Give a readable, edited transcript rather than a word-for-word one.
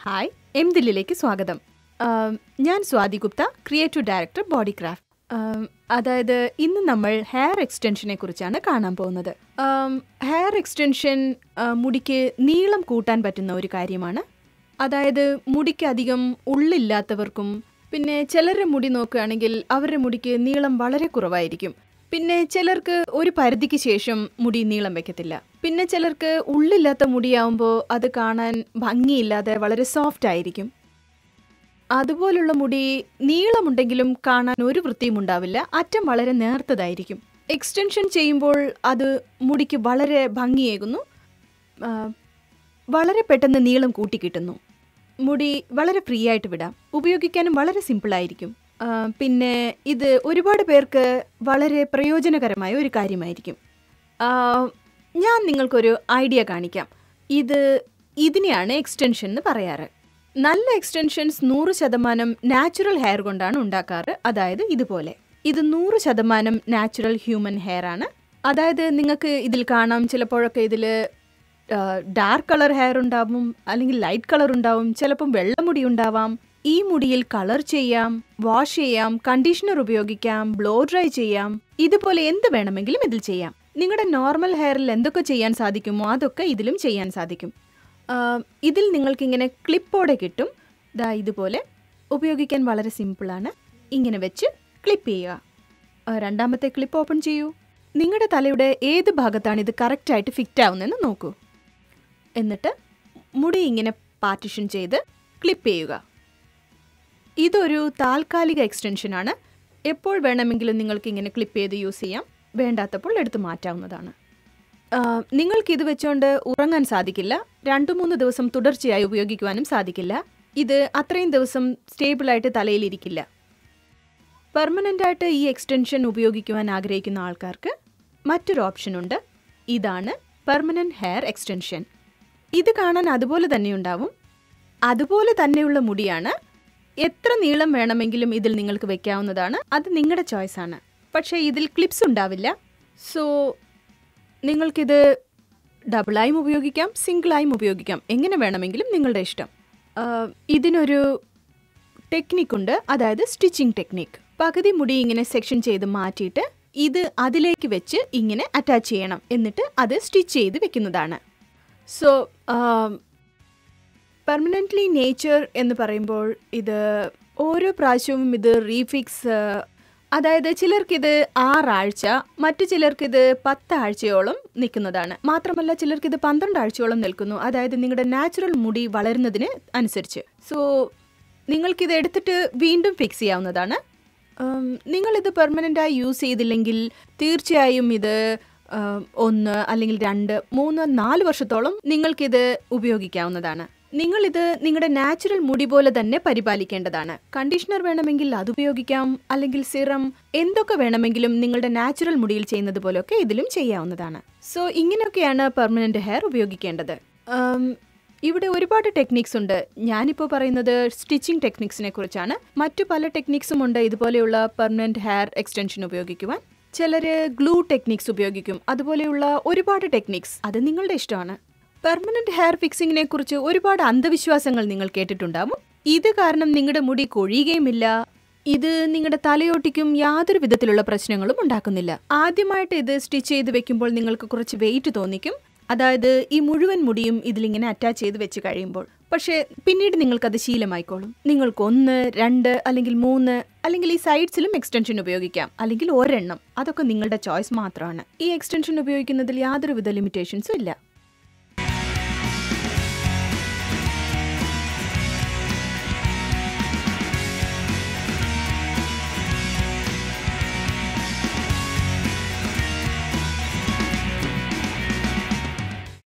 Hi, ദില്ലിയിലേക്ക് സ്വാഗതം. ഞാൻ Swati Gupta, creative director body craft. അതായത് ഇന്ന് നമ്മൾ ഹെയർ എക്സ്റ്റൻഷനെ കുറിച്ചാണ് കാണാൻ പോകുന്നത്. ഹെയർ എക്സ്റ്റൻഷൻ മുടിക്ക് നീളം കൂട്ടാൻ പറ്റുന്ന ഒരു കാര്യമാണ്. അതായത് മുടിക്ക് അധികം ഉള്ളില്ലാത്തവർക്കും, പിന്നെ ചിലരുടെ മുടി നോക്കുകയാണെങ്കിൽ അവരുടെ മുടിക്ക് നീളം വളരെ കുറവായിരിക്കും. പിന്നെ ചിലർക്ക് ഒരു പരിധിക്ക് ശേഷം മുടി നീളം വെക്കത്തില്ല. പിന്നെ ചിലർക്ക് ഉള്ളില്ലാത്ത മുടിയാവുമ്പോൾ അത് കാണാൻ ഭംഗിയില്ലാതെ വളരെ സോഫ്റ്റ് ആയിരിക്കും. അതുപോലുള്ള മുടി നീളമുണ്ടെങ്കിലും കാണാൻ ഒരു വൃത്തിയും ഉണ്ടാവില്ല, അറ്റം വളരെ നേർത്തതായിരിക്കും. എക്സ്റ്റൻഷൻ ചെയ്യുമ്പോൾ അത് മുടിക്ക് വളരെ ഭംഗിയേകുന്നു, വളരെ പെട്ടെന്ന് നീളം കൂട്ടിക്കിട്ടുന്നു. മുടി വളരെ ഫ്രീ ആയിട്ട് വിടാം, ഉപയോഗിക്കാനും വളരെ സിമ്പിളായിരിക്കും. പിന്നെ ഇത് ഒരുപാട് പേർക്ക് വളരെ പ്രയോജനകരമായ ഒരു കാര്യമായിരിക്കും. ഞാൻ നിങ്ങൾക്കൊരു ഐഡിയ കാണിക്കാം. ഇതിനെയാണ് എക്സ്റ്റൻഷൻ എന്ന് പറയാറ്. നല്ല എക്സ്റ്റൻഷൻസ് 100% നാച്ചുറൽ ഹെയർ കൊണ്ടാണ് ഉണ്ടാക്കാറ്. അതായത് ഇതുപോലെ. ഇത് 100% നാച്ചുറൽ ഹ്യൂമൻ ഹെയർ ആണ്. അതായത് നിങ്ങൾക്ക് ഇതിൽ കാണാം, ചിലപ്പോഴൊക്കെ ഇതിൽ ഡാർക്ക് കളർ ഹെയർ ഉണ്ടാവും, അല്ലെങ്കിൽ ലൈറ്റ് കളർ ഉണ്ടാവും, ചിലപ്പം വെള്ളമുടി ഉണ്ടാവാം. ഈ മുടിയിൽ കളർ ചെയ്യാം, വാഷ് ചെയ്യാം, കണ്ടീഷണർ ഉപയോഗിക്കാം, ബ്ലോ ഡ്രൈ ചെയ്യാം. ഇതുപോലെ എന്ത് വേണമെങ്കിലും ഇതിൽ ചെയ്യാം. നിങ്ങളുടെ നോർമൽ ഹെയറിൽ എന്തൊക്കെ ചെയ്യാൻ സാധിക്കുമോ അതൊക്കെ ഇതിലും ചെയ്യാൻ സാധിക്കും. ഇതിൽ നിങ്ങൾക്കിങ്ങനെ ക്ലിപ്പോടെ കിട്ടും. ഇതുപോലെ ഉപയോഗിക്കാൻ വളരെ സിമ്പിളാണ്. ഇങ്ങനെ വെച്ച് ക്ലിപ്പ് ചെയ്യുക. രണ്ടാമത്തെ ക്ലിപ്പ് ഓപ്പൺ ചെയ്യൂ. നിങ്ങളുടെ തലയുടെ ഏത് ഭാഗത്താണ് ഇത് കറക്റ്റായിട്ട് ഫിറ്റ് ആവുന്നതെന്ന് നോക്കൂ. എന്നിട്ട് മുടി ഇങ്ങനെ പാർട്ടിഷൻ ചെയ്ത് ക്ലിപ്പ് ചെയ്യുക. ഇതൊരു താൽക്കാലിക എക്സ്റ്റൻഷനാണ്. എപ്പോൾ വേണമെങ്കിലും നിങ്ങൾക്ക് ഇങ്ങനെ ക്ലിപ്പ് ചെയ്ത് യൂസ് ചെയ്യാം. വേണ്ടാത്തപ്പോൾ എടുത്ത് മാറ്റാവുന്നതാണ്. നിങ്ങൾക്കിത് വെച്ചുകൊണ്ട് ഉറങ്ങാൻ സാധിക്കില്ല. 2-3 ദിവസം തുടർച്ചയായി ഉപയോഗിക്കുവാനും സാധിക്കില്ല. ഇത് അത്രയും ദിവസം സ്റ്റേബിളായിട്ട് തലയിലിരിക്കില്ല. പെർമനൻ്റായിട്ട് ഈ എക്സ്റ്റൻഷൻ ഉപയോഗിക്കുവാൻ ആഗ്രഹിക്കുന്ന ആൾക്കാർക്ക് മറ്റൊരു ഓപ്ഷനുണ്ട്. ഇതാണ് പെർമനൻ്റ് ഹെയർ എക്സ്റ്റൻഷൻ. ഇത് കാണാൻ അതുപോലെ തന്നെ ഉണ്ടാവും. അതുപോലെ തന്നെയുള്ള മുടിയാണ്. എത്ര നീളം വേണമെങ്കിലും ഇതിൽ നിങ്ങൾക്ക് വെക്കാവുന്നതാണ്. അത് നിങ്ങളുടെ ചോയ്സാണ്. പക്ഷേ ഇതിൽ ക്ലിപ്സ് ഉണ്ടാവില്ല. സോ നിങ്ങൾക്കിത് ഡബിളായും ഉപയോഗിക്കാം, സിംഗിളായും ഉപയോഗിക്കാം. എങ്ങനെ വേണമെങ്കിലും നിങ്ങളുടെ ഇഷ്ടം. ഇതിനൊരു ടെക്നിക്കുണ്ട്, അതായത് സ്റ്റിച്ചിങ് ടെക്നിക്ക്. പകുതി മുടി ഇങ്ങനെ സെക്ഷൻ ചെയ്ത് മാറ്റിയിട്ട് ഇത് അതിലേക്ക് വെച്ച് ഇങ്ങനെ അറ്റാച്ച് ചെയ്യണം. എന്നിട്ട് അത് സ്റ്റിച്ച് ചെയ്ത് വെക്കുന്നതാണ്. സോ പെർമനൻ്റ്ലി നേച്ചർ എന്ന് പറയുമ്പോൾ ഇത് ഓരോ പ്രാവശ്യവും ഇത് റീഫിക്സ്, അതായത് ചിലർക്കിത് 6 ആഴ്ച, മറ്റു ചിലർക്കിത് 10 ആഴ്ചയോളം നിൽക്കുന്നതാണ്. മാത്രമല്ല ചിലർക്കിത് 12 ആഴ്ചയോളം നിൽക്കുന്നു. അതായത് നിങ്ങളുടെ നാച്ചുറൽ മുടി വളരുന്നതിന് അനുസരിച്ച്. സോ നിങ്ങൾക്കിത് എടുത്തിട്ട് വീണ്ടും ഫിക്സ് ചെയ്യാവുന്നതാണ്. നിങ്ങളിത് പെർമനൻ്റായി യൂസ് ചെയ്തില്ലെങ്കിൽ തീർച്ചയായും ഇത് 1 അല്ലെങ്കിൽ 2, 3, 4 വർഷത്തോളം നിങ്ങൾക്കിത് ഉപയോഗിക്കാവുന്നതാണ്. നിങ്ങളിത് നിങ്ങളുടെ നാച്ചുറൽ മുടി പോലെ തന്നെ പരിപാലിക്കേണ്ടതാണ്. കണ്ടീഷണർ വേണമെങ്കിൽ അത് ഉപയോഗിക്കാം, അല്ലെങ്കിൽ സിറം, എന്തൊക്കെ വേണമെങ്കിലും നിങ്ങളുടെ നാച്ചുറൽ മുടിയിൽ ചെയ്യുന്നത് പോലെയൊക്കെ ഇതിലും ചെയ്യാവുന്നതാണ്. സോ ഇങ്ങനെയൊക്കെയാണ് പെർമനന്റ് ഹെയർ ഉപയോഗിക്കേണ്ടത്. ഇവിടെ ഒരുപാട് ടെക്നിക്സ് ഉണ്ട്. ഞാനിപ്പോൾ പറയുന്നത് സ്റ്റിച്ചിങ് ടെക്നിക്സിനെ കുറിച്ചാണ്. മറ്റു പല ടെക്നിക്സും ഉണ്ട് ഇതുപോലെയുള്ള പെർമനന്റ് ഹെയർ എക്സ്റ്റൻഷൻ ഉപയോഗിക്കുവാൻ. ചിലർ ഗ്ലൂ ടെക്നിക്സ് ഉപയോഗിക്കും. അതുപോലെയുള്ള ഒരുപാട് ടെക്നിക്സ്, അത് നിങ്ങളുടെ ഇഷ്ടമാണ്. പെർമനന്റ് ഹെയർ ഫിക്സിങ്ങിനെ കുറിച്ച് ഒരുപാട് അന്ധവിശ്വാസങ്ങൾ നിങ്ങൾ കേട്ടിട്ടുണ്ടാവും. ഇത് കാരണം നിങ്ങളുടെ മുടി കൊഴിയുകയുമില്ല. ഇത് നിങ്ങളുടെ തലയോട്ടിക്കും യാതൊരു വിധത്തിലുള്ള പ്രശ്നങ്ങളും ഉണ്ടാക്കുന്നില്ല. ആദ്യമായിട്ട് ഇത് സ്റ്റിച്ച് ചെയ്ത് വെക്കുമ്പോൾ നിങ്ങൾക്ക് കുറച്ച് വെയിറ്റ് തോന്നിക്കും. അതായത് ഈ മുഴുവൻ മുടിയും ഇതിലിങ്ങനെ അറ്റാച്ച് ചെയ്ത് വെച്ച് കഴിയുമ്പോൾ. പക്ഷേ പിന്നീട് നിങ്ങൾക്കത് ശീലമായിക്കോളും. നിങ്ങൾക്ക് 1, 2 അല്ലെങ്കിൽ 3, അല്ലെങ്കിൽ ഈ സൈഡ്സിലും എക്സ്റ്റൻഷൻ ഉപയോഗിക്കാം, അല്ലെങ്കിൽ ഒരെണ്ണം. അതൊക്കെ നിങ്ങളുടെ ചോയ്സ് മാത്രമാണ്. ഈ എക്സ്റ്റൻഷൻ ഉപയോഗിക്കുന്നതിൽ യാതൊരുവിധ ലിമിറ്റേഷൻസും ഇല്ല.